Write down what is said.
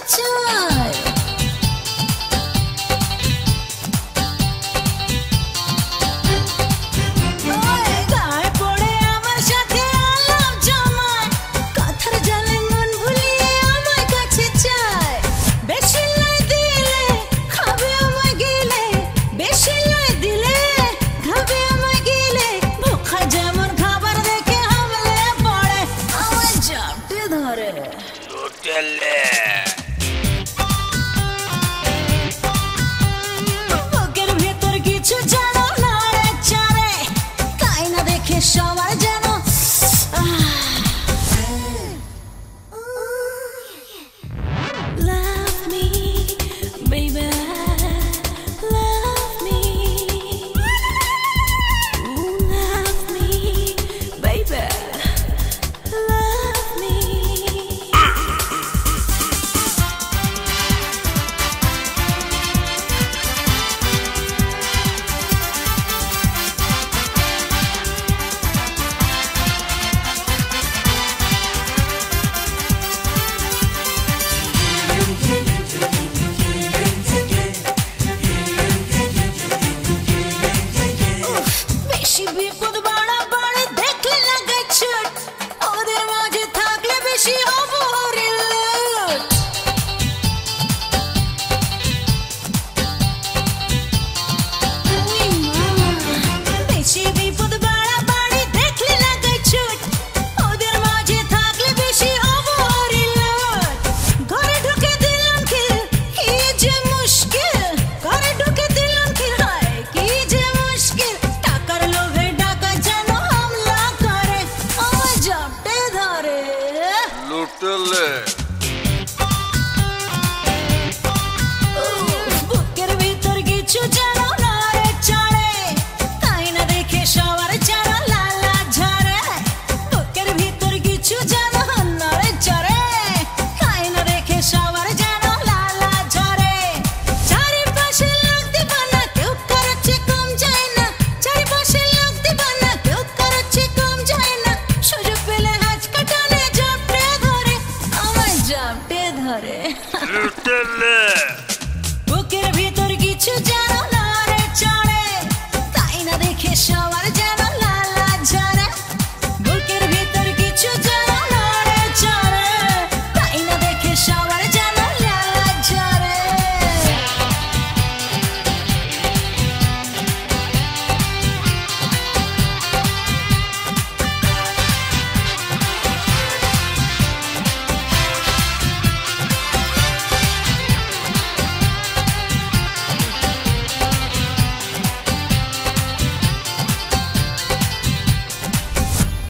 চায়। গায়ে পড়ে আমার সাথে আলাপ জমায়, কথার জালে মন ভুলিয়ে আমার কাছে চায়। বেশি লাই দিলে খাবে আমায় গিলে, বেশি লাই দিলে খাবে আমায় গিলে। ভোখা যেমন খাবার দেখে হামলে পড়ে, আমায় জাপটে ধরে। বুকের ভেতর কিছু জানো না রে চারে, তাই না দেখে সবার যেন Love me, baby, love me. Love me, baby, love me. বেশি বিপদ বাড়াবাড়ি দেখলে লাগে ছুট, ওদের মাঝে থাকলে বেশি অবহেলিত। বেশি বিপদ বাড়াবাড়ি দেখলে লাগে ছুট, ওদের মাঝে থাকলে বেশি অবহেলিত। ঘরে ঢুকে দিলাম কি, কি যে মুশকিল, ঘরে ঢুকে দিলাম কি, হায় কি যে মুশকিল। টাকার লোভে ডাকা যেন হামলা করে, আমায় জাপটে ধরে। বুকের ভিতর কিছু যেন না রে চড়ে, তাই না দেখে সবার যেন লালা ঝরে। বুকের ভিতর কিছু যেন না রে চড়ে, তাই না দেখে সবার যেন লালা ঝরে। চারিপাশে লোক দিবানা, কেউ করছে কম যায় না। চারিপাশে লোক দিবানা, কেউ করছে কম যায় না। সুযোগ পেলে হাত কাটানে জাপটে ধরে, আমায় জাপটে ধরে।